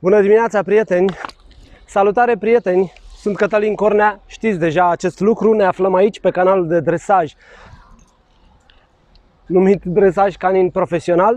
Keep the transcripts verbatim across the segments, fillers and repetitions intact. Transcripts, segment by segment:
Bună dimineața, prieteni! Salutare, prieteni! Sunt Cătălin Cornea, știți deja acest lucru, ne aflăm aici pe canalul de dresaj numit Dresaj Canin Profesional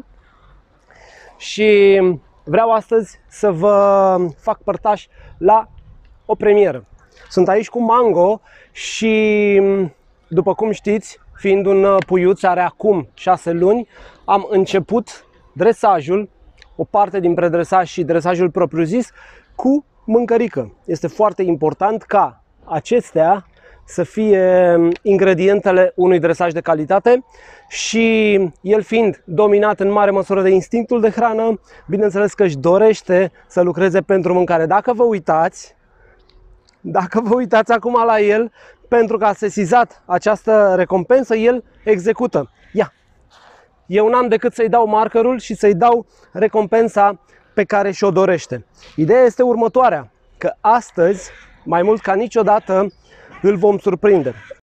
și vreau astăzi să vă fac părtaș la o premieră. Sunt aici cu Mango și, după cum știți, fiind un puiuț, are acum șase luni, am început dresajul, o parte din predresaj și dresajul propriu-zis, cu mâncărică. Este foarte important ca acestea să fie ingredientele unui dresaj de calitate și el fiind dominat în mare măsură de instinctul de hrană, bineînțeles că își dorește să lucreze pentru mâncare. Dacă vă uitați, dacă vă uitați acum la el, pentru că a sesizat această recompensă, el execută. Ia! Eu n-am decât să-i dau markerul și să-i dau recompensa pe care și-o dorește. Ideea este următoarea, că astăzi, mai mult ca niciodată, îl vom surprinde.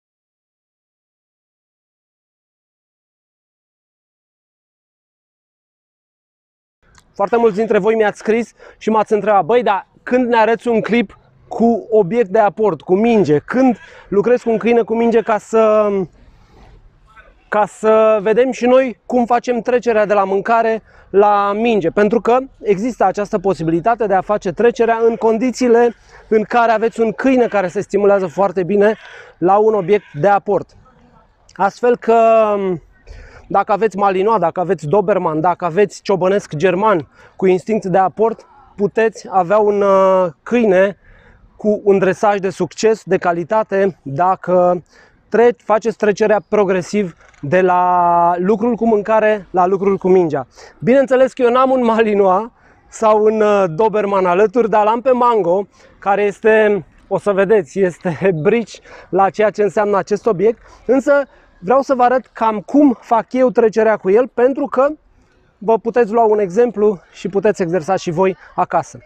Foarte mulți dintre voi mi-ați scris și m-ați întrebat: băi, dar când ne arăți un clip cu obiect de aport, cu minge? Când lucrezi cu un câine cu minge ca să, ca să vedem și noi cum facem trecerea de la mâncare la minge? Pentru că există această posibilitate de a face trecerea în condițiile în care aveți un câine care se stimulează foarte bine la un obiect de aport. Astfel că dacă aveți Malinois, dacă aveți Doberman, dacă aveți ciobănesc german cu instinct de aport, puteți avea un câine cu un dresaj de succes, de calitate, dacă tre faceți trecerea progresiv de la lucrul cu mâncare la lucrul cu mingea. Bineînțeles că eu n-am un Malinois sau un Doberman alături, dar l-am pe Mango, care este, o să vedeți, este brici la ceea ce înseamnă acest obiect, însă vreau să vă arăt cam cum fac eu trecerea cu el, pentru că vă puteți lua un exemplu și puteți exersa și voi acasă.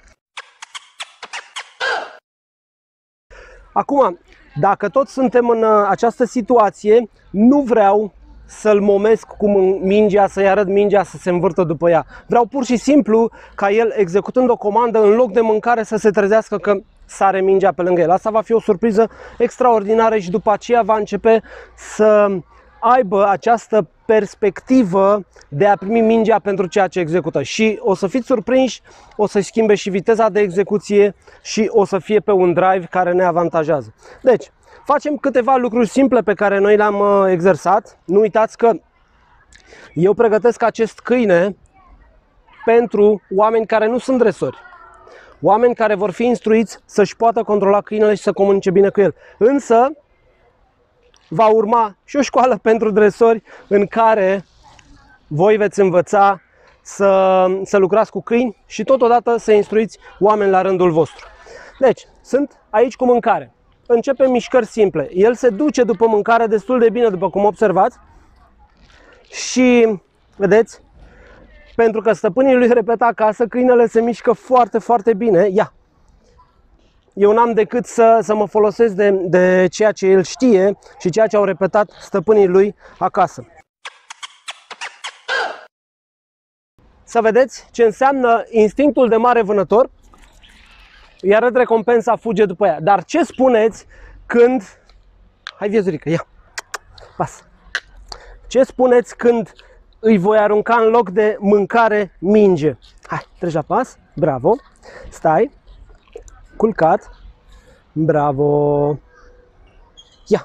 Acum, dacă tot suntem în această situație, nu vreau să-l momesc cu mingea, să-i arăt mingea să se învârtă după ea. Vreau pur și simplu ca el, executând o comandă, în loc de mâncare, să se trezească că sare mingea pe lângă el. Asta va fi o surpriză extraordinară și după aceea va începe să aibă această perspectivă de a primi mingea pentru ceea ce execută. Și o să fiți surprinși, o să schimbe și viteza de execuție și o să fie pe un drive care ne avantajează. Deci, facem câteva lucruri simple pe care noi le-am exersat. Nu uitați că eu pregătesc acest câine pentru oameni care nu sunt dresori. Oameni care vor fi instruiți să-și poată controla câinele și să comunice bine cu el. Însă, va urma și o școală pentru dresori în care voi veți învăța să, să lucrați cu câini și totodată să instruiți oameni la rândul vostru. Deci, sunt aici cu mâncare. Începem mișcări simple. El se duce după mâncare destul de bine, după cum observați. Și, vedeți, pentru că stăpânii lui repetă acasă, câinele se mișcă foarte, foarte bine. Ia! Eu n-am decât să, să mă folosesc de, de ceea ce el știe și ceea ce au repetat stăpânii lui acasă. Să vedeți ce înseamnă instinctul de mare vânător. Îi arăt recompensa, fuge după ea. Dar ce spuneți când... Hai, viezurică, ia! Pas! Ce spuneți când îi voi arunca în loc de mâncare minge? Hai, treci la pas. Bravo! Stai! Culcat. Bravo! Ia!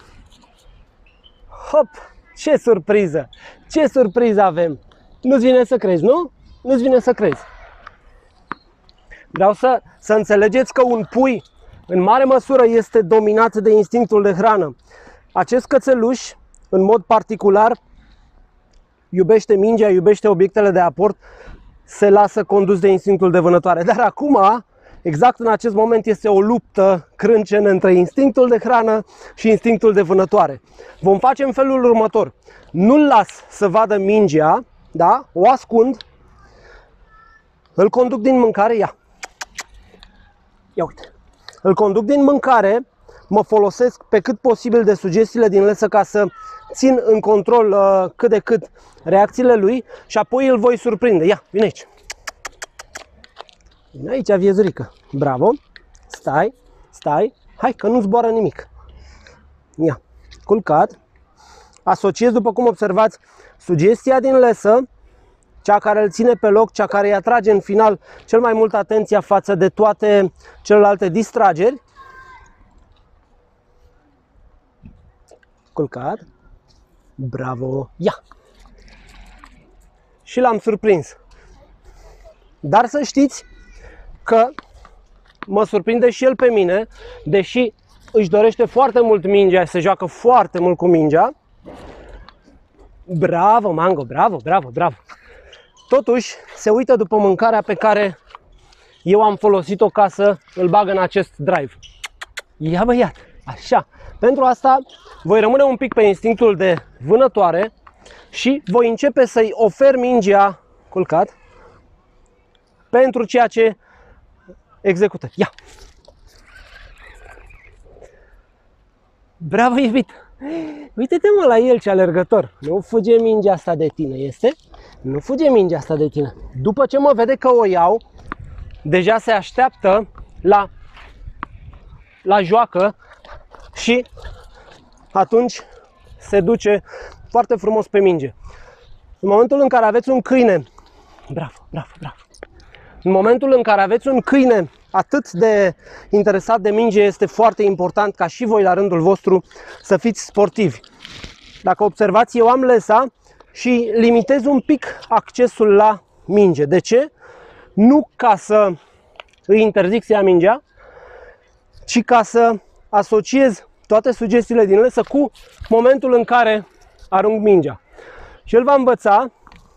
Hop! Ce surpriză! Ce surpriză avem! Nu-ți vine să crezi, nu? Nu-ți vine să crezi. Vreau să, să înțelegeți că un pui, în mare măsură, este dominat de instinctul de hrană. Acest cățeluș, în mod particular, iubește mingea, iubește obiectele de aport, se lasă condus de instinctul de vânătoare. Dar acum, exact în acest moment, este o luptă crâncenă între instinctul de hrană și instinctul de vânătoare. Vom face în felul următor. Nu-l las să vadă mingea, da? O ascund, îl conduc din mâncare, ia. Ia uite. Îl conduc din mâncare, mă folosesc pe cât posibil de sugestiile din lesă ca să țin în control uh, cât de cât reacțiile lui și apoi îl voi surprinde. Ia, vine aici. Vine aici, viezurică. Bravo. Stai, stai. Hai că nu zboară nimic. Ia. Culcat. Asociez, după cum observați, sugestia din lesă, cea care îl ține pe loc, cea care îi atrage în final cel mai mult atenția față de toate celelalte distrageri. Culcat. Bravo. Ia. Și l-am surprins. Dar să știți că mă surprinde și el pe mine, deși își dorește foarte mult mingea, se joacă foarte mult cu mingea. Bravo, Mango, bravo, bravo, bravo. Totuși, se uită după mâncarea pe care eu am folosit-o ca să îl bag în acest drive. Ia băiat, așa. Pentru asta voi rămâne un pic pe instinctul de vânătoare și voi începe să-i ofer mingea, culcat, pentru ceea ce execută. Ia! Bravo, iubit! Uite-te mă la el, ce alergător! Nu fuge mingea asta de tine, este? Nu fuge mingea asta de tine. După ce mă vede că o iau, deja se așteaptă la, la joacă și atunci se duce foarte frumos pe minge. În momentul în care aveți un câine, bravo, bravo, bravo. În momentul în care aveți un câine atât de interesat de minge, este foarte important ca și voi la rândul vostru să fiți sportivi. Dacă observați, eu am lesa și limitez un pic accesul la minge. De ce? Nu ca să îi interzic să ia mingea, ci ca să asociez toate sugestiile din lesă cu momentul în care arunc mingea. Și el va învăța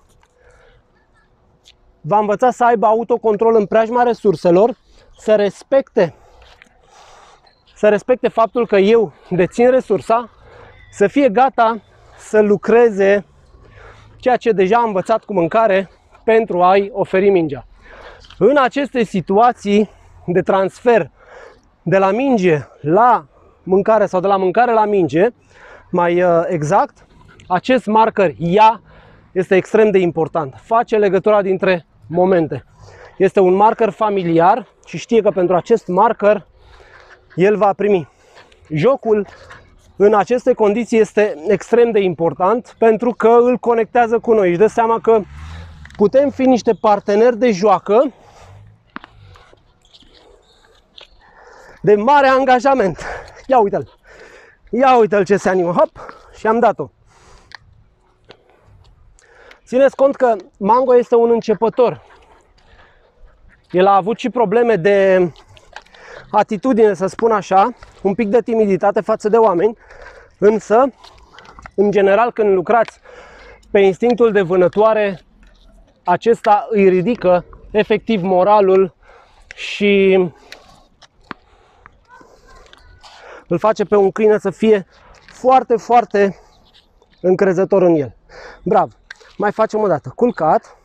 va învăța să aibă autocontrol în preajma resurselor, să respecte, să respecte faptul că eu dețin resursa, să fie gata să lucreze ceea ce deja a învățat cu mâncare pentru a-i oferi mingea. În aceste situații de transfer de la minge la mâncare sau de la mâncare la minge, mai exact, acest marker ia este extrem de important. Face legătura dintre momente. Este un marker familiar și știe că pentru acest marker el va primi. Jocul în aceste condiții este extrem de important pentru că îl conectează cu noi. Își dă seama că putem fi niște parteneri de joacă de mare angajament. Ia uite-l! Ia uite-l ce se animă! Hop! Și am dat-o. Țineți cont că Mango este un începător. El a avut și probleme de atitudine, să spun așa, un pic de timiditate față de oameni, însă, în general, când lucrați pe instinctul de vânătoare, acesta îi ridică efectiv moralul și îl face pe un câine să fie foarte, foarte încrezător în el. Bravo! Mai facem o dată. Culcat.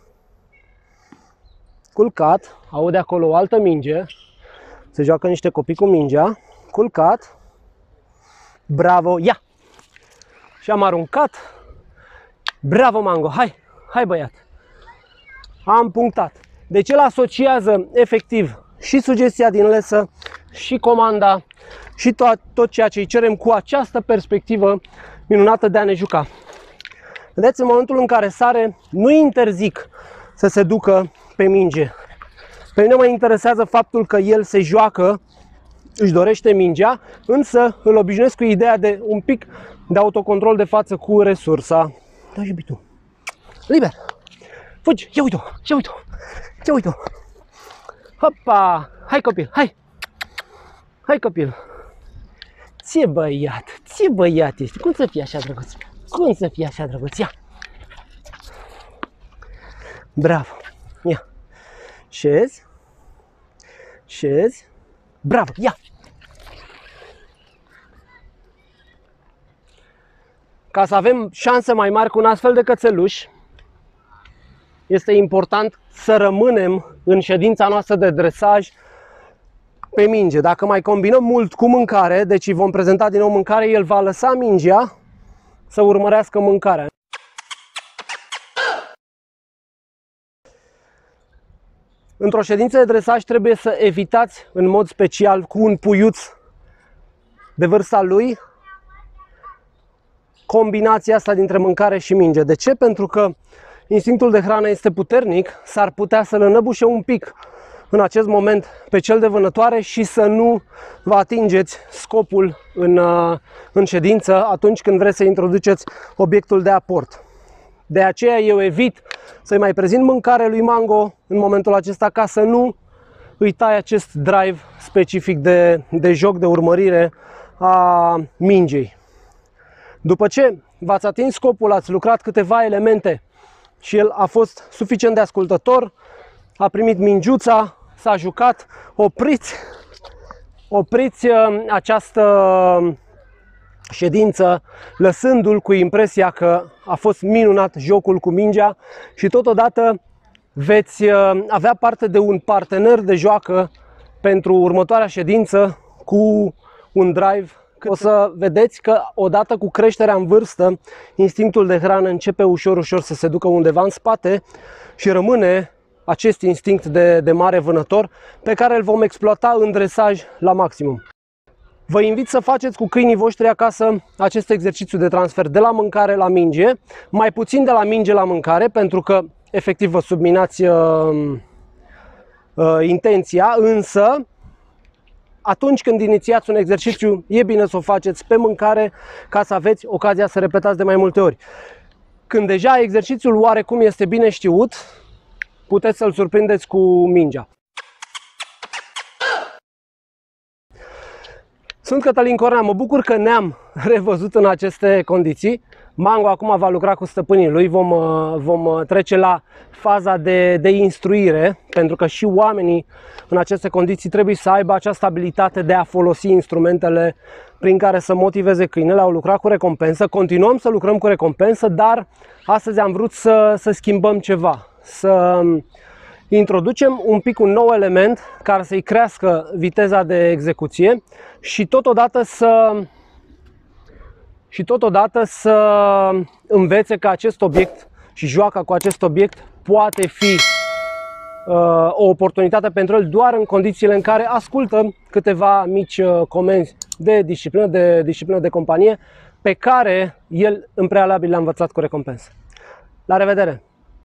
Culcat. Aude acolo o altă minge. Se joacă niște copii cu mingea. Culcat. Bravo. Ia! Și am aruncat. Bravo, Mango. Hai! Hai, băiat! Am punctat. Deci el asociază efectiv și sugestia din lesă, și comanda, și tot, tot ceea ce îi cerem cu această perspectivă minunată de a ne juca. Vedeți, în momentul în care sare, nu interzic să se ducă pe minge. Pe mine mă interesează faptul că el se joacă, își dorește mingea, însă îl obișnuiesc cu ideea de un pic de autocontrol de față cu resursa. Da, iubitul. Liber! Fugi! Ia uite-o! Ia uite-o! Ia uite-o! Hopa! Hai, copil! Hai! Hai, copil! Ce băiat! Ce băiat ești! Cum să fii așa drăguț? Cum să fii așa drăguț? Ia! Bravo! Ia! Șezi! Șezi! Bravo! Ia! Ca să avem șanse mai mari cu un astfel de cățeluș, este important să rămânem în ședința noastră de dresaj pe minge. Dacă mai combinăm mult cu mâncare, deci îi vom prezenta din nou mâncare, el va lăsa mingea să urmărească mâncarea. Într-o ședință de dresaj trebuie să evitați în mod special cu un puiuț de vârsta lui combinația asta dintre mâncare și minge. De ce? Pentru că instinctul de hrană este puternic, s-ar putea să-l înăbușe un pic în acest moment pe cel de vânătoare și să nu vă atingeți scopul în, în ședință atunci când vreți să introduceți obiectul de aport. De aceea eu evit să-i mai prezint mâncare lui Mango în momentul acesta ca să nu îi tai acest drive specific de, de joc, de urmărire a mingei. După ce v-ați atins scopul, ați lucrat câteva elemente și el a fost suficient de ascultător, a primit mingiuța, s-a jucat, opriți, opriți această ședință lăsându-l cu impresia că a fost minunat jocul cu mingea și totodată veți avea parte de un partener de joacă pentru următoarea ședință cu un drive. O să vedeți că odată cu creșterea în vârstă, instinctul de hrană începe ușor, ușor să se ducă undeva în spate și rămâne acest instinct de, de mare vânător pe care îl vom exploata în dresaj la maximum. Vă invit să faceți cu câinii voștri acasă acest exercițiu de transfer de la mâncare la minge, mai puțin de la minge la mâncare, pentru că efectiv vă subminați uh, uh, intenția, însă atunci când inițiați un exercițiu, e bine să o faceți pe mâncare ca să aveți ocazia să repetați de mai multe ori. Când deja exercițiul oarecum este bine știut, puteți să-l surprindeți cu mingea. Sunt Cătălin Cornea, mă bucur că ne-am revăzut în aceste condiții. Mango acum va lucra cu stăpânii lui, vom, vom trece la faza de, de instruire, pentru că și oamenii în aceste condiții trebuie să aibă această abilitate de a folosi instrumentele prin care să motiveze câinele. Au lucrat cu recompensă, continuăm să lucrăm cu recompensă, dar astăzi am vrut să, să schimbăm ceva, să introducem un pic un nou element care să-i crească viteza de execuție și totodată să și totodată să învețe că acest obiect și joaca cu acest obiect poate fi uh, o oportunitate pentru el doar în condițiile în care ascultă câteva mici uh, comenzi de disciplină, de disciplină de companie pe care el în prealabil le-a învățat cu recompensă. La revedere!